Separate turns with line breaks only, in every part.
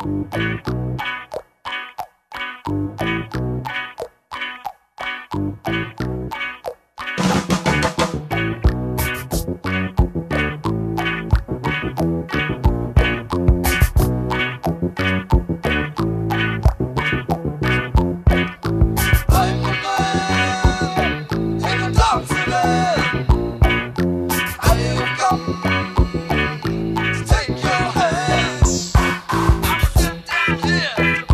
Take your hand. I'm sitting down here.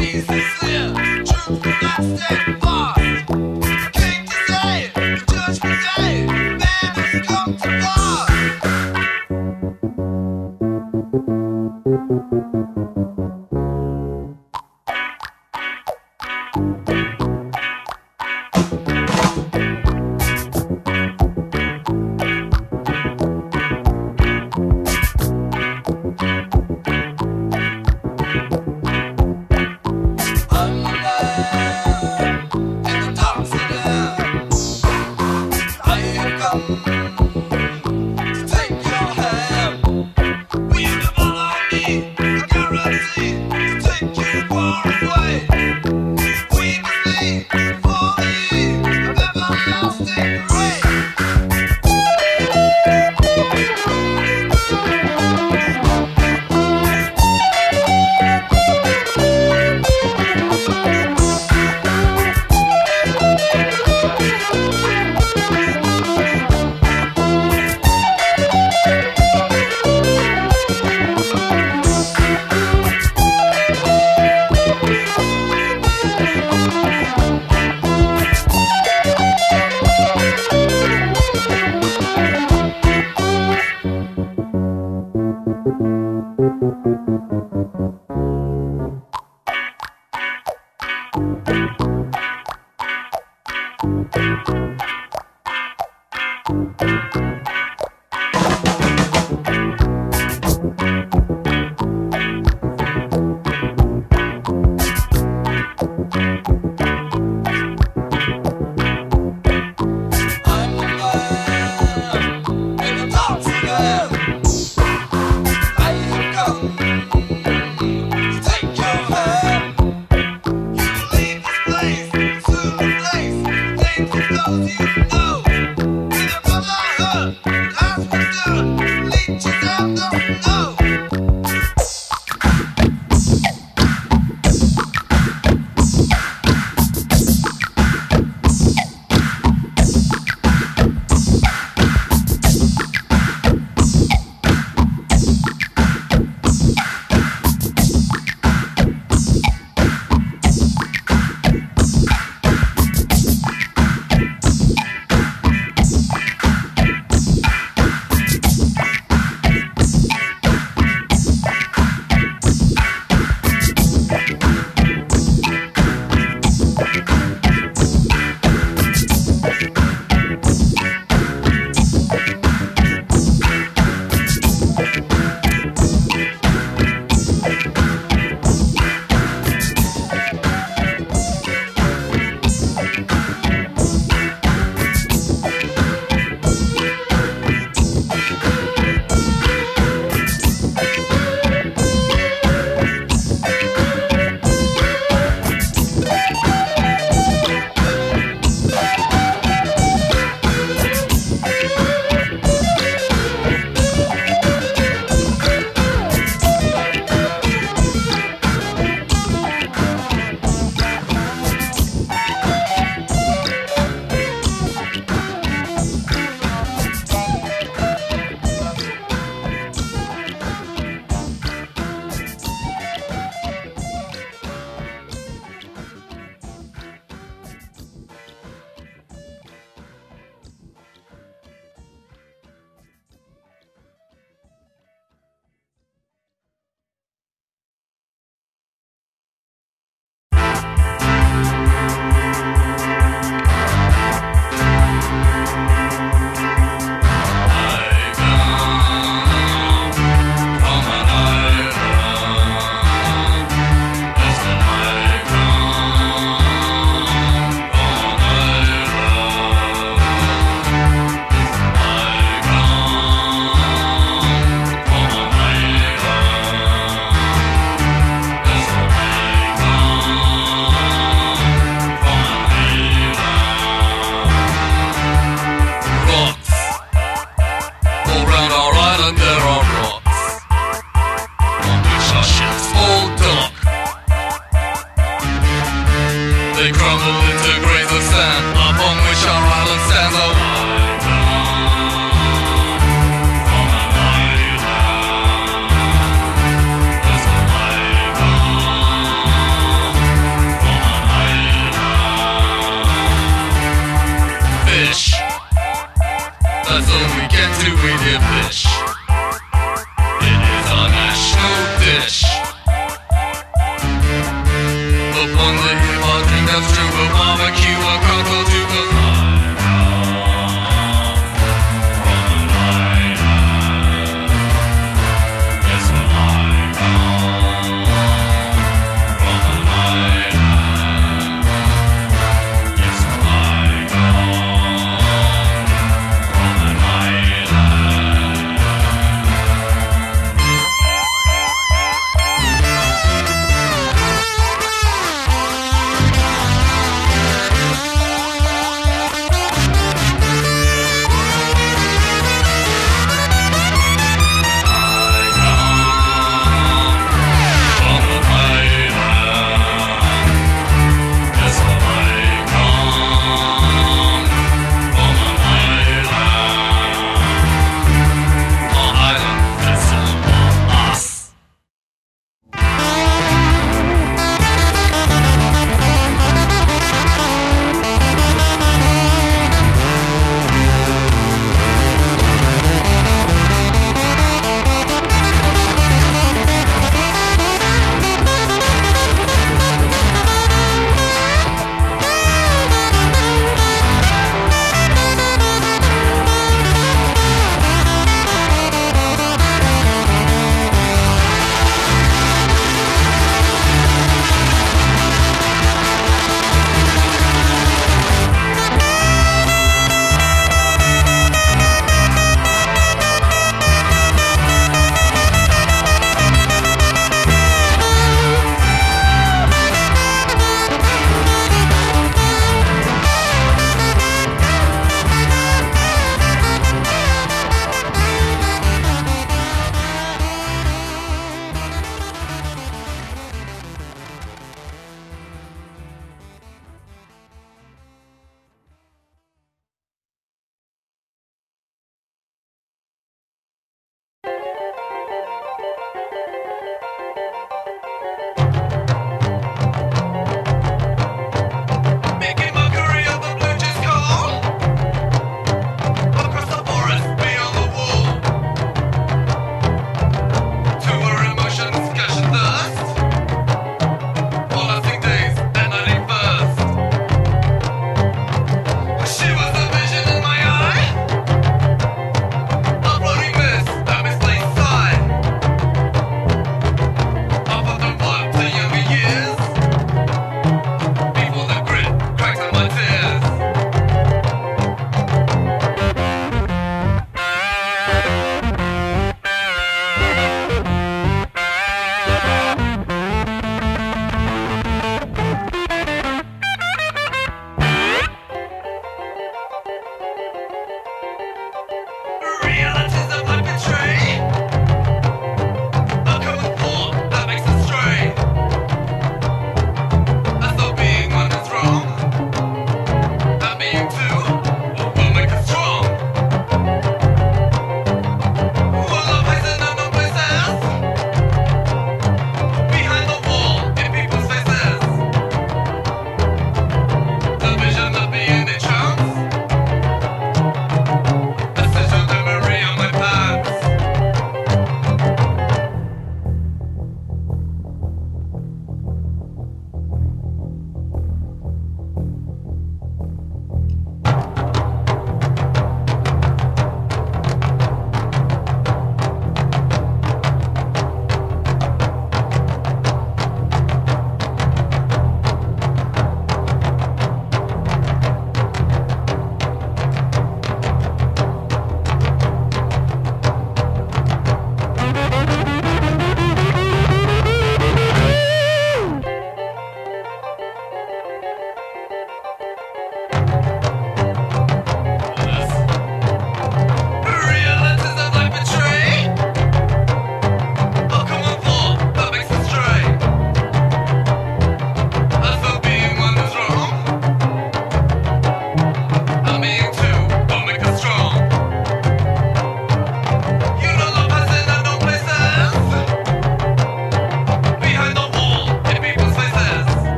a barbecue, a cockle to a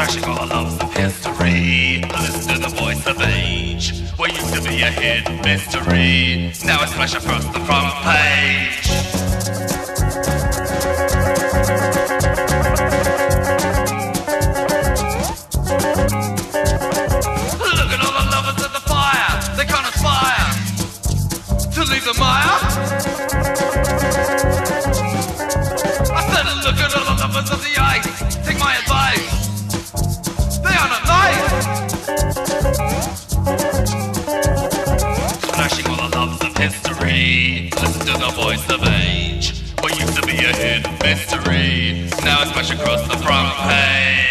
Splashing all loves of history. Listen to the voice of age. What used to be a hidden mystery, now it's flash across the front page. Look at all the lovers at the fire. They can't aspire to leave the mire. I said look at all the lovers of the ice. Take my advice. They are not nice. Flashing all the loves of history. Listen to the voice of age. What used to be a hidden mystery, now it's flash across the front page.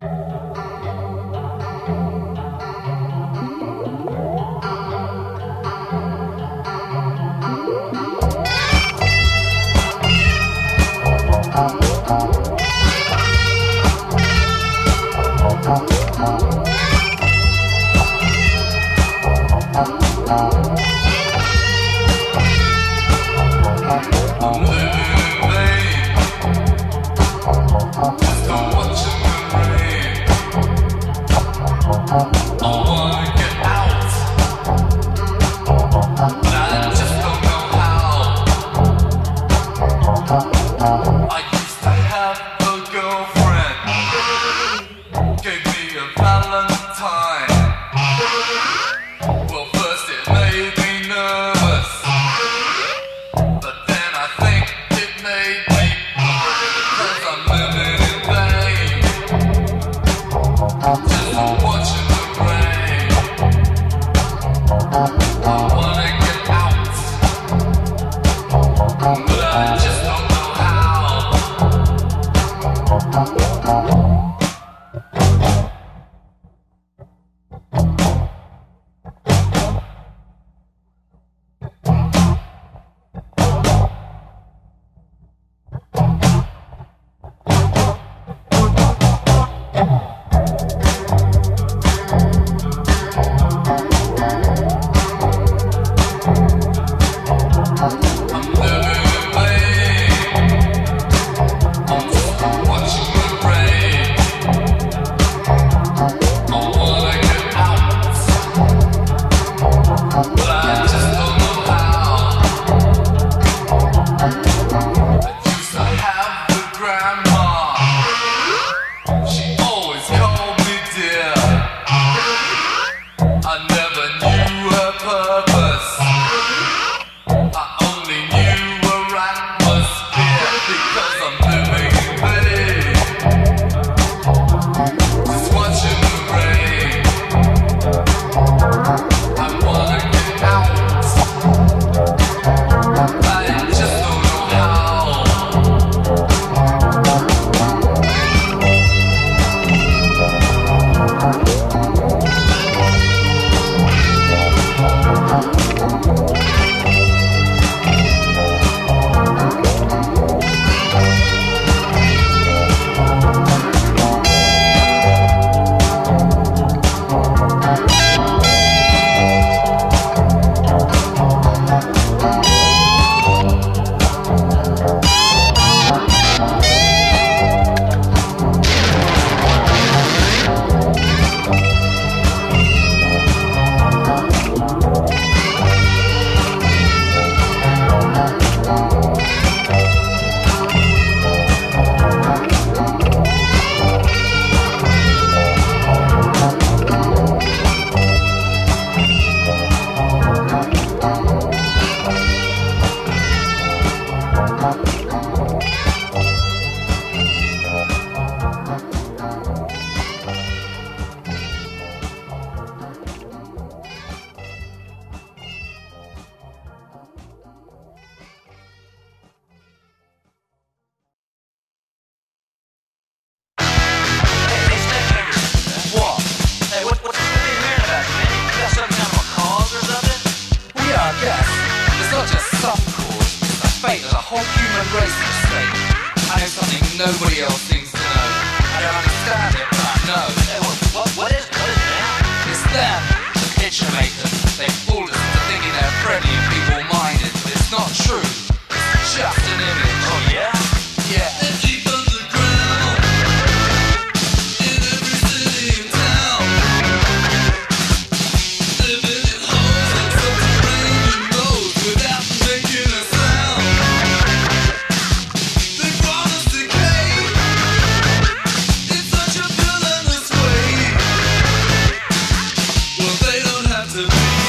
Nobody else seems to know. I don't understand it, but I know. What is it, man? It's them, the picture makers. They fooled us into thinking they're friendly and people-minded, but it's not true. It's just an image. Oh, yeah? Yeah. They're deep underground, in every city and town. Living in holes and subterranean roads without making a sound. They promise decay in such a villainous way. Well, they don't have to be.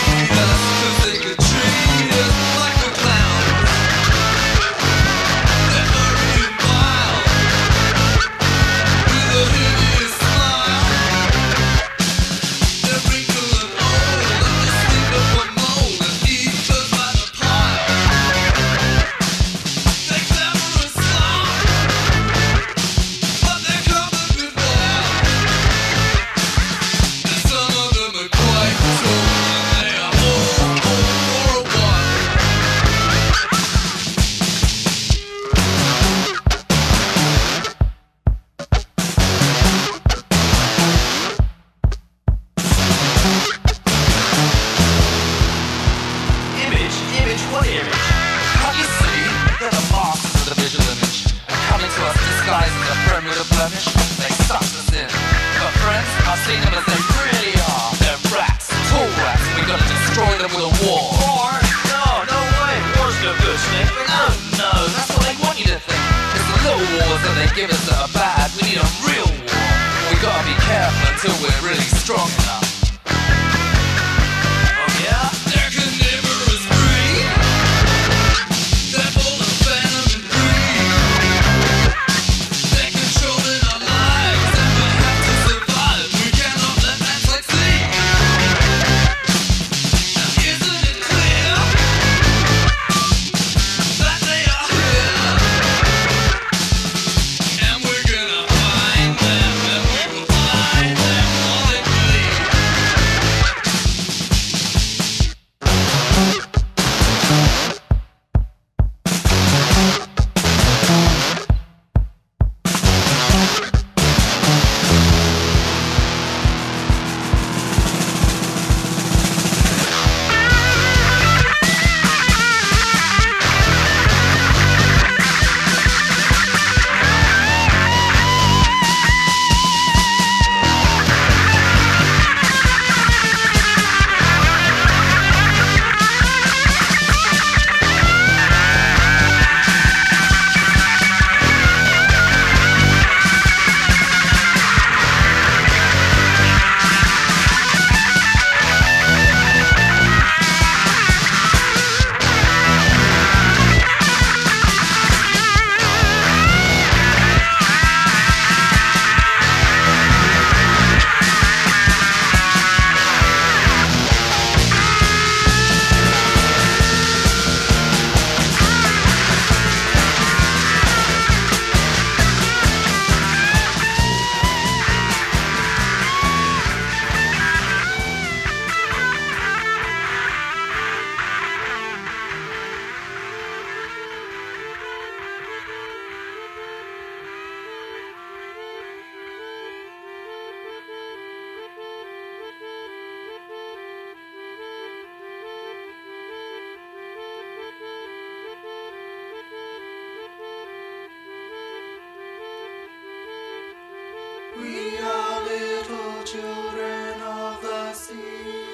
little children of the sea.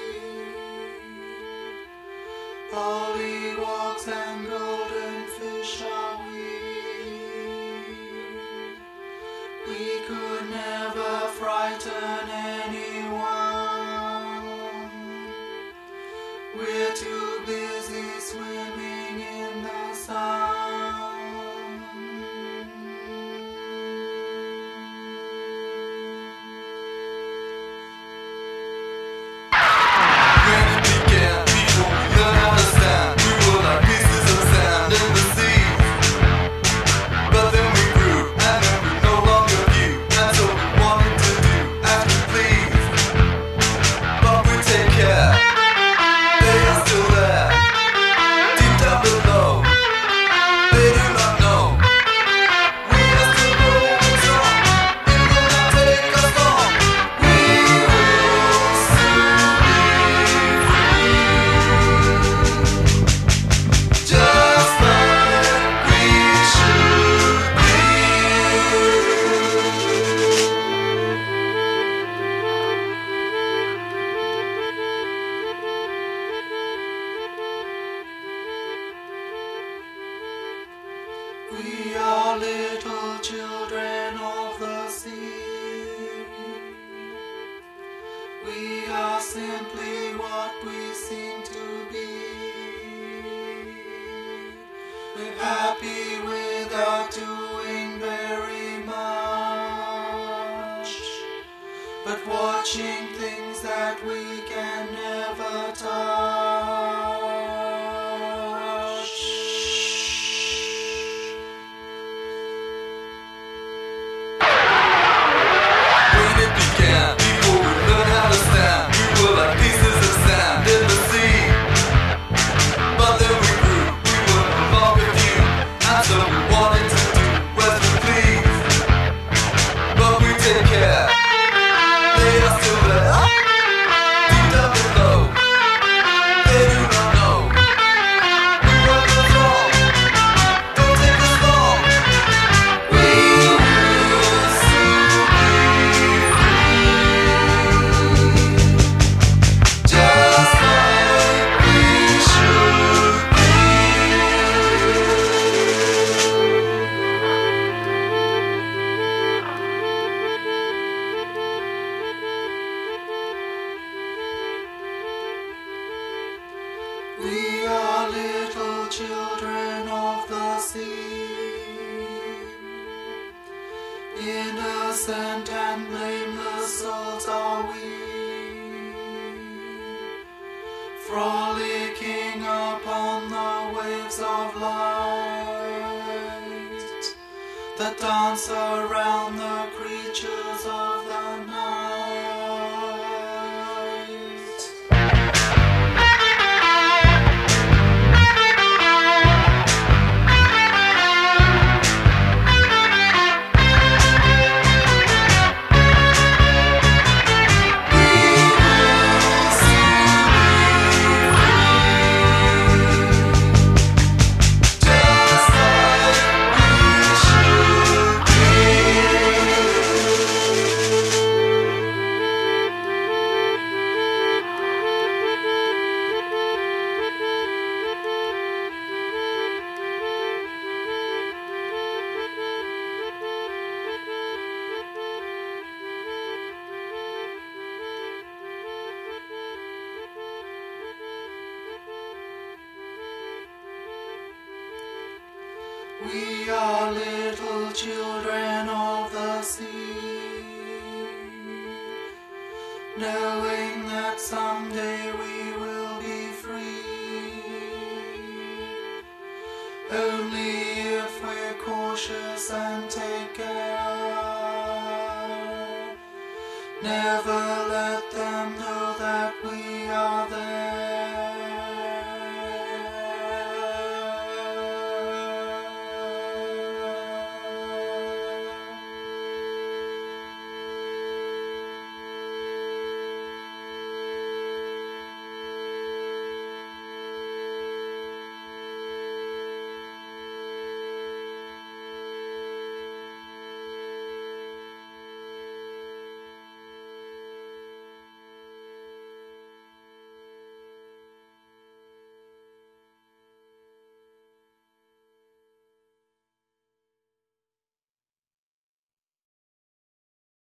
Pollywogs and golden fish are we. We could never frighten anyone. We're too busy swimming in the sun. When it began, before we learned how to stand, we were like pieces of sand in the sea. But then we grew, and then we no longer view. That's all we wanted to do, as we please. But we take care, they are still there, deep down below. They do not know. We are still going strong. It will not take us long. We will soon be free, just like we should be. We are little children of the sea. We are simply what we seem to be. We're happy without doing very much, but watching things that we can never touch. When it began, before we learned how to stand, we were like pieces of sand in the sea. But then we grew, we were no longer few, and so we wanted to do as we please. But we take care, they are still there, deep down below. They do not know. We won't go wrong, don't take us long. We will soon be free, just like we should be. We are little children of the sea, innocent and blameless souls are we, frolicking upon the waves of light that dance around the creatures of the night. Just like we should be. We are little children of the sea, knowing that someday we will be free, only if we're cautious and take care. Never let them